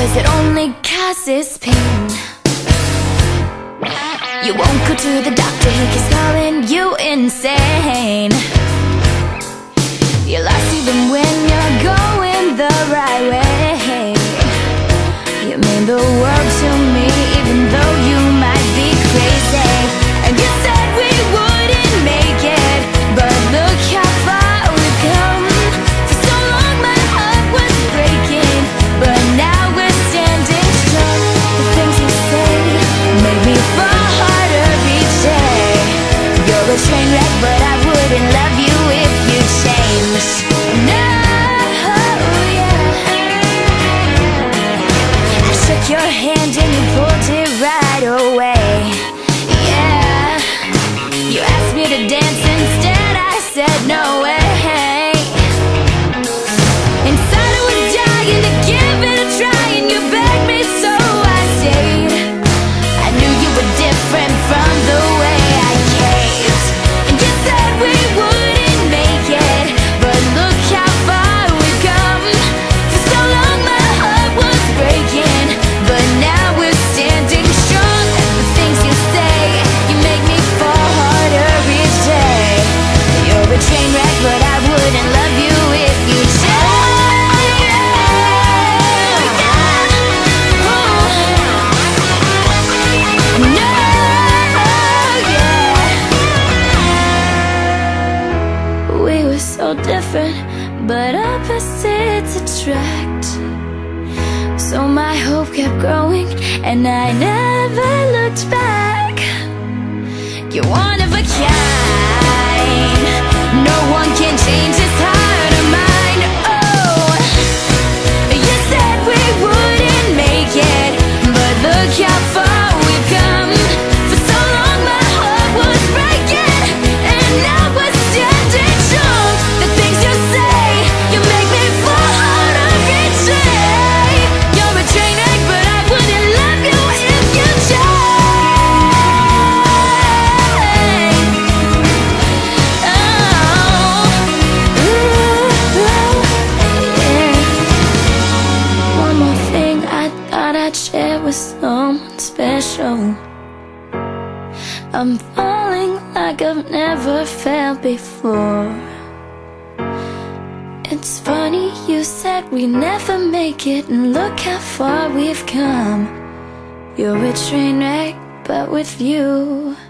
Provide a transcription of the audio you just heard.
'cause it only causes pain. You won't go to the doctor, he keeps calling you insane. You're lost even when you're going the right way. You mean the world to me, even though you might be crazy. And you said we wouldn't make it, but look how far we've come. For so long my heart was breaking, but now we're standing strong. The things you say make me fall harder each day. You're a train wreck, but I wouldn't love you if you changed. No, yeah. I shook your hand and you pulled it right away. Yeah. You asked me to dance instead, I said no way. Inside I was dying to give it a try, and you begged me, so I stayed. I knew you were different from the way I caved. And you said we wouldn't make it, but look how far we've come. For so long my heart was breaking, but now we're standing strong. The things you say, you make me fall harder each day. You're a train wreck, but I wouldn't love you if you so different, but opposites attract. So my hope kept growing, and I never looked back. You're one of a kind. No one can change this heart of mine. Oh, you said we wouldn't make it, but look how far we've come. For so long my heart was breaking, and now we're standing strong. The things you say, you make me fall harder each day. You're a train wreck, but I wouldn't love you if you changed. Oh, ooh, yeah. One more thing I thought I'd share with someone special. I'm falling like I've never felt before. It's funny, you said we never make it, and look how far we've come. You're a train wreck, but with you